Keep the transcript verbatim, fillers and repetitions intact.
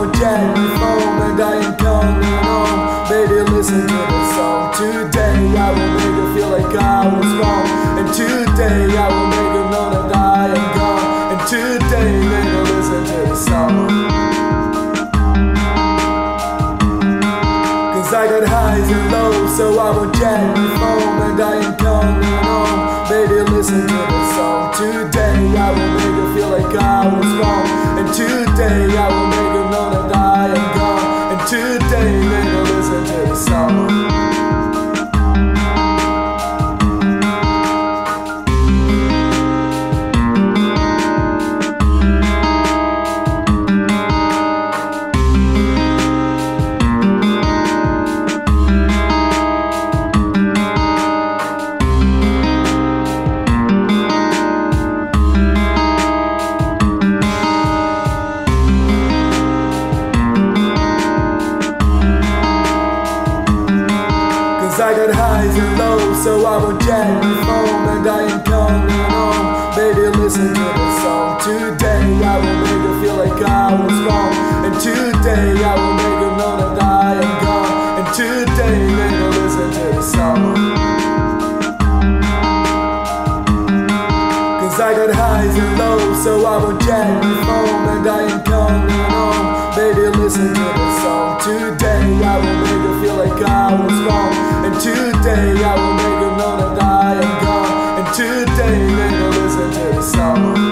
won't check my phone, and I am coming home. Baby, listen to the song. Today I will make her feel like I was wrong, and today I will make her know that I am gone. And today, baby, listen to the song. Cause I got highs and lows, so I won't check my phone, and I am coming home. Baby, listen to the song. Today I will make her feel like I was wrong, and today I will make her know that I am gone. And today, baby, listen to the song. I got highs and lows, so I won't check my phone, and I am coming home. Baby, listen to the song. Today I will make her feel like I was wrong, and today I will make her know that I am gone. And today, baby, listen to the song. Cause I got highs and lows, so I won't check my phone, and I am coming home. Baby, listen to the song. Today I will make her feel like I was wrong, and today I will make her know that I am gone. And today, baby, listen to the song.